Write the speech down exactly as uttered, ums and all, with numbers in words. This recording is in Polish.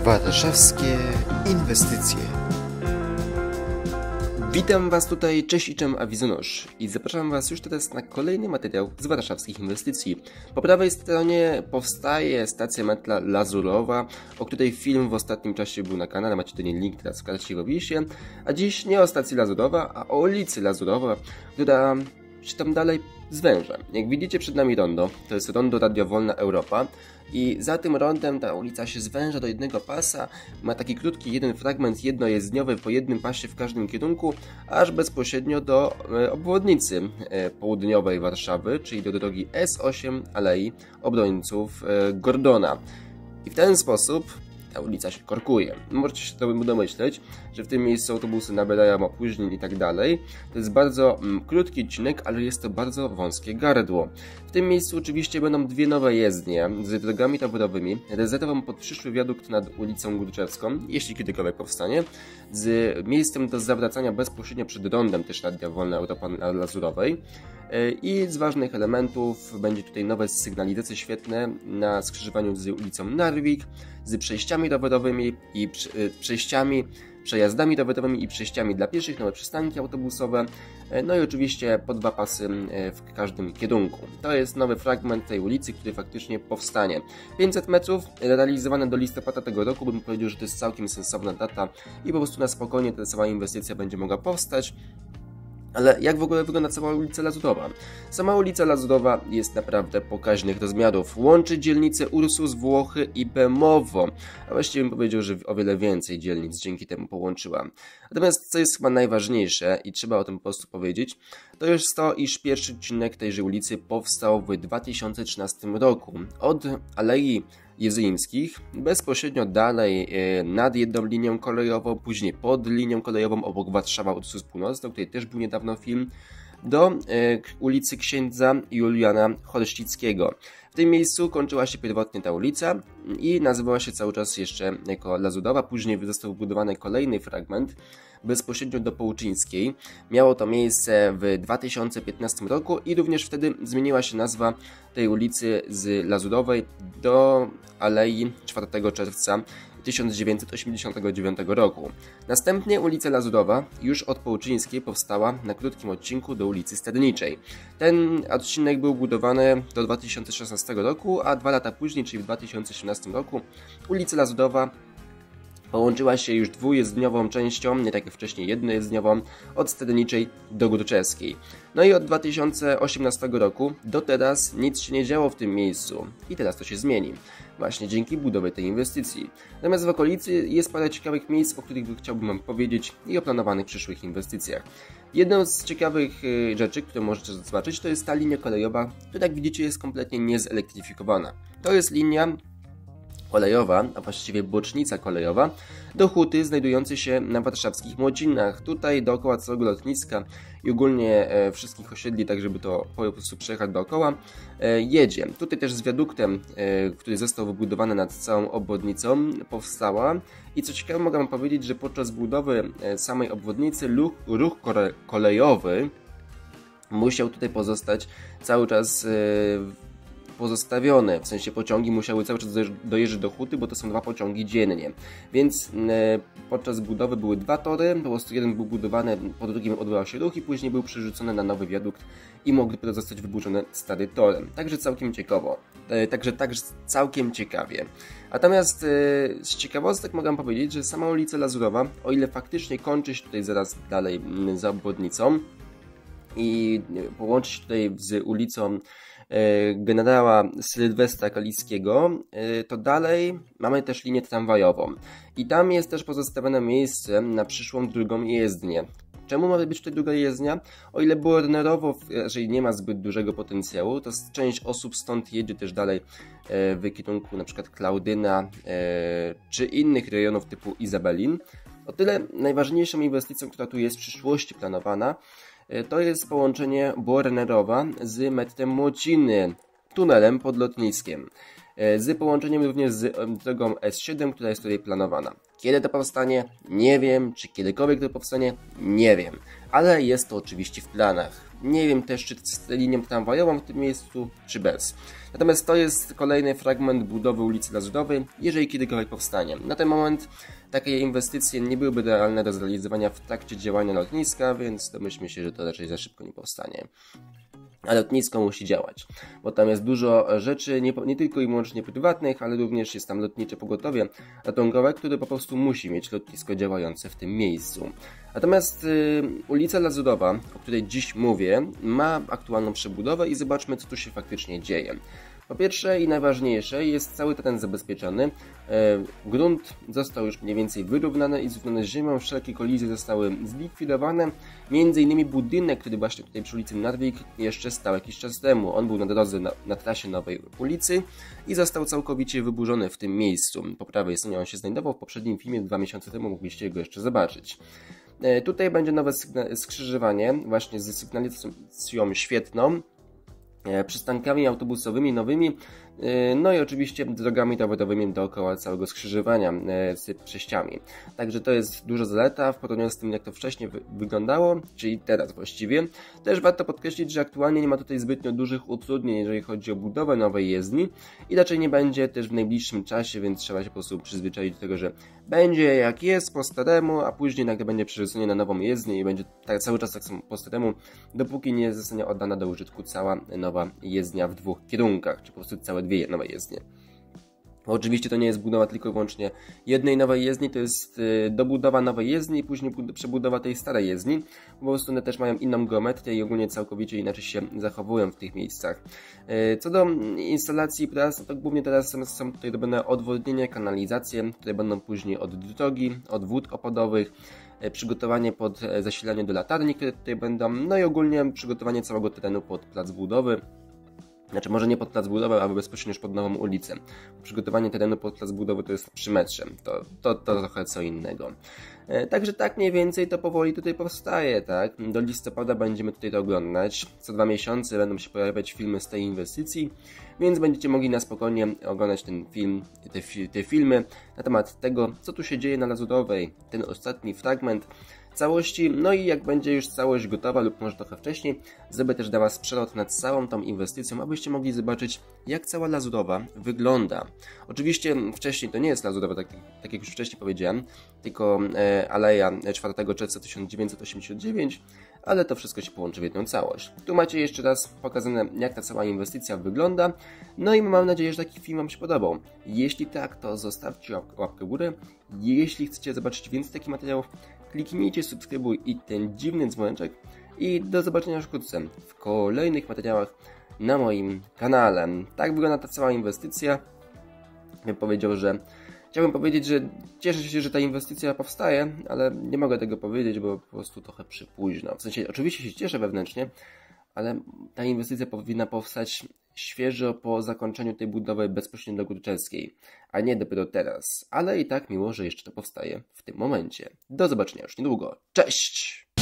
Warszawskie inwestycje. Witam Was tutaj, cześć i czem Awizonosz i zapraszam Was już teraz na kolejny materiał z warszawskich inwestycji. Po prawej stronie powstaje stacja metra Lazurowa, o której film w ostatnim czasie był na kanale, macie do niej link teraz w karcie w opisie. A dziś nie o stacji Lazurowa, a o ulicy Lazurowa, która się tam dalej zwęża. Jak widzicie przed nami rondo, to jest rondo Radio Wolna Europa i za tym rondem ta ulica się zwęża do jednego pasa, ma taki krótki jeden fragment jednojezdniowy po jednym pasie w każdym kierunku, aż bezpośrednio do e, obwodnicy e, południowej Warszawy, czyli do drogi S osiem Alei Obrońców e, Gordona. I w ten sposób ta ulica się korkuje. Możecie się to domyśleć, że w tym miejscu autobusy nabierają opóźnień i tak dalej. To jest bardzo mm, krótki odcinek, ale jest to bardzo wąskie gardło. W tym miejscu oczywiście będą dwie nowe jezdnie z drogami taborowymi, rezerwą pod przyszły wiadukt nad ulicą Górczewską, jeśli kiedykolwiek powstanie, z miejscem do zawracania bezpośrednio przed rondem też Radia Wolna Europa Lazurowej. I z ważnych elementów będzie tutaj nowe sygnalizacje świetne na skrzyżowaniu z ulicą Narwik, z przejściami rowerowymi i przejściami, przejazdami rowerowymi i przejściami dla pieszych, nowe przystanki autobusowe, no i oczywiście po dwa pasy w każdym kierunku. To jest nowy fragment tej ulicy, który faktycznie powstanie. pięćset metrów, realizowane do listopada tego roku, bym powiedział, że to jest całkiem sensowna data i po prostu na spokojnie ta cała inwestycja będzie mogła powstać. Ale jak w ogóle wygląda cała ulica Lazurowa? Sama ulica Lazurowa jest naprawdę pokaźnych rozmiarów. Łączy dzielnice Ursus, Włochy i Bemowo. A właściwie bym powiedział, że o wiele więcej dzielnic dzięki temu połączyła. Natomiast co jest chyba najważniejsze i trzeba o tym po prostu powiedzieć, to jest to, iż pierwszy odcinek tejże ulicy powstał w dwa tysiące trzynastym roku. Od Alei Jezyńskich, bezpośrednio dalej e, nad jedną linią kolejową, później pod linią kolejową obok Warszawa Ursus Północna, o której też był niedawno film, do e, ulicy Księdza Juliana Chorścickiego. W tym miejscu kończyła się pierwotnie ta ulica i nazywała się cały czas jeszcze jako Lazurowa. Później został wybudowany kolejny fragment bezpośrednio do Połczyńskiej. Miało to miejsce w dwa tysiące piętnastym roku i również wtedy zmieniła się nazwa tej ulicy z Lazurowej do Alei czwartego czerwca tysiąc dziewięćset osiemdziesiątego dziewiątego roku. Następnie ulica Lazurowa już od Połczyńskiej powstała na krótkim odcinku do ulicy Stadniczej. Ten odcinek był budowany do dwa tysiące szesnastego roku, a dwa lata później, czyli w dwa tysiące osiemnastym roku, ulica Lazurowa połączyła się już dwujezdniową częścią, nie tak jak wcześniej jednojezdniową, od Stadniczej do Górczewskiej. No i od dwa tysiące osiemnastego roku do teraz nic się nie działo w tym miejscu i teraz to się zmieni. Właśnie dzięki budowie tej inwestycji. Natomiast w okolicy jest parę ciekawych miejsc, o których chciałbym Wam powiedzieć i o planowanych przyszłych inwestycjach. Jedną z ciekawych rzeczy, które możecie zobaczyć, to jest ta linia kolejowa, która jak widzicie jest kompletnie niezelektryfikowana. To jest linia kolejowa, a właściwie bocznica kolejowa do huty znajdującej się na warszawskich Młocinach. Tutaj dookoła całego lotniska i ogólnie e, wszystkich osiedli, tak żeby to po prostu przejechać dookoła, e, jedzie. Tutaj też z wiaduktem, e, który został wybudowany nad całą obwodnicą, powstała. I co ciekawe mogę Wam powiedzieć, że podczas budowy e, samej obwodnicy ruch, ruch kolejowy musiał tutaj pozostać cały czas e, pozostawione, w sensie pociągi musiały cały czas dojeżdżać do huty, bo to są dwa pociągi dziennie. Więc e, podczas budowy były dwa tory, po prostu jeden był budowany, po drugim odbywał się ruch i później był przerzucony na nowy wiadukt i mogły zostać wyburzone stary torem. Także całkiem ciekawo. E, także, także całkiem ciekawie. Natomiast e, z ciekawostek mogę powiedzieć, że sama ulica Lazurowa, o ile faktycznie kończy się tutaj zaraz dalej m, za obwodnicą i połączy się tutaj z ulicą generała Sylwestra Kaliskiego, to dalej mamy też linię tramwajową. I tam jest też pozostawione miejsce na przyszłą drugą jezdnię. Czemu ma być tutaj druga jezdnia? O ile Bornerowo, jeżeli nie ma zbyt dużego potencjału, to część osób stąd jedzie też dalej w kierunku np. Klaudyna czy innych rejonów typu Izabelin. O tyle najważniejszą inwestycją, która tu jest w przyszłości planowana, to jest połączenie Bornerowa z metrem Młociny, tunelem pod lotniskiem. Z połączeniem również z drogą S siedem, która jest tutaj planowana. Kiedy to powstanie? Nie wiem. Czy kiedykolwiek to powstanie? Nie wiem. Ale jest to oczywiście w planach. Nie wiem też, czy z linią tramwajową w tym miejscu, czy bez. Natomiast to jest kolejny fragment budowy ulicy Lazurowej, jeżeli kiedykolwiek powstanie. Na ten moment takie inwestycje nie byłyby realne do zrealizowania w trakcie działania lotniska, więc domyślmy się, że to raczej za szybko nie powstanie. A lotnisko musi działać, bo tam jest dużo rzeczy, nie, nie tylko i wyłącznie prywatnych, ale również jest tam lotnicze pogotowie ratunkowe, które po prostu musi mieć lotnisko działające w tym miejscu. Natomiast y, ulica Lazurowa, o której dziś mówię, ma aktualną przebudowę i zobaczmy, co tu się faktycznie dzieje. Po pierwsze i najważniejsze, jest cały teren zabezpieczony, e, grunt został już mniej więcej wyrównany i zrównany z ziemią, wszelkie kolizje zostały zlikwidowane, między innymi budynek, który właśnie tutaj przy ulicy Narvik jeszcze stał jakiś czas temu, on był na drodze na, na trasie nowej ulicy i został całkowicie wyburzony w tym miejscu. Po prawej stronie on się znajdował, w poprzednim filmie dwa miesiące temu mogliście go jeszcze zobaczyć. E, tutaj będzie nowe skrzyżowanie właśnie z sygnalizacją świetną, przystankami autobusowymi nowymi, no i oczywiście drogami rowerowymi dookoła całego skrzyżowania z przejściami. Także to jest duża zaleta w porównaniu z tym, jak to wcześniej wy wyglądało, czyli teraz właściwie. Też warto podkreślić, że aktualnie nie ma tutaj zbytnio dużych utrudnień, jeżeli chodzi o budowę nowej jezdni i raczej nie będzie też w najbliższym czasie, więc trzeba się po prostu przyzwyczaić do tego, że będzie jak jest po staremu, a później nagle będzie przerzucenie na nową jezdnię i będzie tak, cały czas tak samo po staremu, dopóki nie zostanie oddana do użytku cała nowa jezdnia w dwóch kierunkach, czy po prostu całe dwie nowe jezdnie. Oczywiście to nie jest budowa tylko i wyłącznie jednej nowej jezdni, to jest dobudowa nowej jezdni i później przebudowa tej starej jezdni. Po prostu one też mają inną geometrię i ogólnie całkowicie inaczej się zachowują w tych miejscach. Co do instalacji teraz, to głównie teraz są tutaj robione odwodnienia, kanalizacje, które będą później od drogi, od wód opadowych, przygotowanie pod zasilanie do latarni, które tutaj będą, no i ogólnie przygotowanie całego terenu pod plac budowy. Znaczy może nie pod plac budowy, ale bezpośrednio już pod nową ulicę. Przygotowanie terenu pod plac budowy to jest przy metrze. To, to, to trochę co innego. E, także tak mniej więcej to powoli tutaj powstaje, tak? Do listopada będziemy tutaj to oglądać. Co dwa miesiące będą się pojawiać filmy z tej inwestycji, więc będziecie mogli na spokojnie oglądać ten film, te, te filmy na temat tego, co tu się dzieje na Lazurowej. Ten ostatni fragment całości, no i jak będzie już całość gotowa lub może trochę wcześniej, zrobię też dla Was przelot nad całą tą inwestycją, abyście mogli zobaczyć, jak cała Lazurowa wygląda. Oczywiście wcześniej to nie jest Lazurowa, tak, tak jak już wcześniej powiedziałem, tylko e, Aleja czwartego czerwca tysiąc dziewięćset osiemdziesiąt dziewięć, ale to wszystko się połączy w jedną całość. Tu macie jeszcze raz pokazane, jak ta cała inwestycja wygląda, no i mam nadzieję, że taki film Wam się podobał. Jeśli tak, to zostawcie łapkę w górę. Jeśli chcecie zobaczyć więcej takich materiałów, kliknijcie subskrybuj i ten dziwny dzwoneczek i do zobaczenia wkrótce w kolejnych materiałach na moim kanale. Tak wygląda ta cała inwestycja. Bym powiedział, że chciałbym powiedzieć, że cieszę się, że ta inwestycja powstaje, ale nie mogę tego powiedzieć, bo po prostu trochę przypóźno. W sensie oczywiście się cieszę wewnętrznie, ale ta inwestycja powinna powstać świeżo po zakończeniu tej budowy bezpośrednio do Górczewskiej, a nie dopiero teraz. Ale i tak miło, że jeszcze to powstaje w tym momencie. Do zobaczenia już niedługo. Cześć!